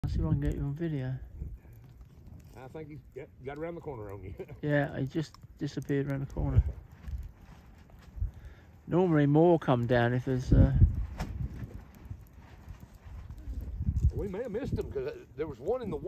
I'll see if I can get you on video. I think he's got around the corner on you. Yeah, he just disappeared around the corner. Normally more come down if there's... We may have missed him because there was one in the